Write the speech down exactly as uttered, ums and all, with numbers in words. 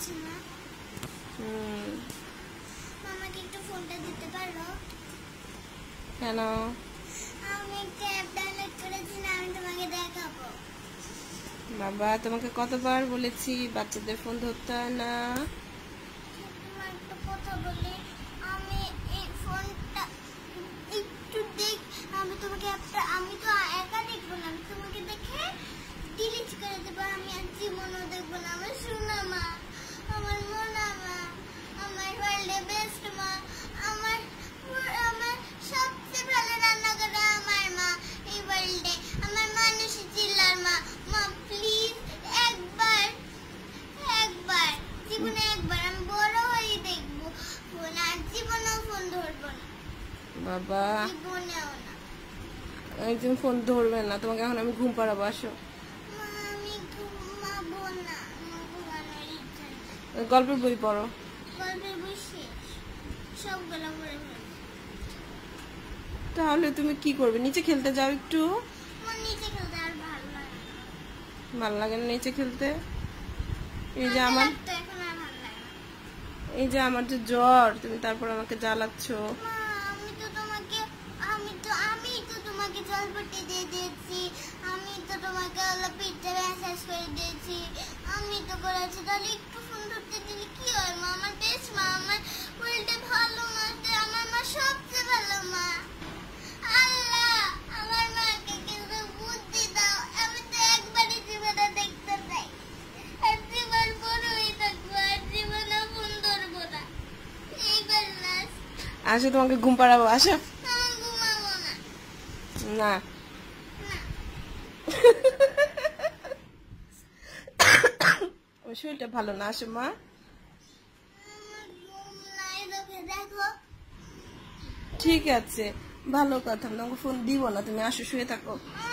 পাচ্ছি না। হুম আমাকে একটু ফোনটা দিতে পারো? কেন? আমি একটা অ্যাপ ডাউনলোড করেছি না, আমি তোমাকে দেখাবো। বাবা তোমাকে কতবার বলেছি বাচ্চাদের ফোন ধরতে হয় না। তোমার একটা কথা বলি, আমি এই ফোনটা একটু দেখ, আমি তোমাকে একটা, আমি তো একা দেখবো না, আমি তোমাকে দেখে ডিলিট করে দেবো। আমি আর জীবনও দেখবো না। আমার সোনা মা, আমার মোনা মা, আমার ওয়ার্ল্ডে বেস্ট মা, আমার আমার সবচেয়ে ভালো রান্না করে আমার মা এই ওয়ার্ল্ডে, আমার মানুষই চিল্লার মা। মা প্লিজ একবার, একবার জীবনে একবার আমি বড় হয়ে দেখবো ফোন, আর জীবনেও ফোন ধরবো না। বাবা জীবনেও না। একদিন ফোন ধরবে না, তোমাকে এখন আমি ঘুম পাড়াবো, আসো। মা আমি ঘুমাবো না, আমার ঘুমানোর ইচ্ছা নেই। গল্পের বই পড়ো। গল্পের বই শেষ, সবগুলো পড়ে ফেলবো। তাহলে তুমি কি করবে? নিচে খেলতে যাও একটু। আমার নিচে খেলতে আর ভালো লাগে না। ভালো লাগে না নিচে খেলতে? এই যে ভালো আমার লাগতো, এখন আর ভালো লাগে না। এই যে আমার যে জ্বর, তুমি তারপর আমাকে জ্বালাচ্ছ। মা আমি তো তোমাকে, আমি তো আমি তো তোমাকে জলপট্টি দিয়ে দিয়েছি, আমি তো তোমাকে হলো পিঠে ম্যাসাজ করে দিয়েছি, আমি তো করেছি। তাহলে একটু ফোন ধরতে দিলে কি হয় মা? আমার বেশ মা, আমার উল্টে ভালো মা, আমার মা সবচেয়ে ভালো মা। আল্লাহ আমার মাকে কিন্তু বুদ্ধি দাও, আমি তো একবারই জীবনে দেখতে চাই, আর জীবন বড়ই থাকবো, আর জীবনে ফোন ধরবো না। এইবার লাস্ট। আসো তোমাকে ঘুম পাড়াবো, আসো। আমি ঘুমাবো না। না না, ওই শরীরটা ভালো না, আসো মা। আমার ঘুম নাই, তোকে দেখো। ঠিক আছে, ভালো কথা, তোমাকে ফোন দিব না, তুমি আসো, শুয়ে থাকো। আহ,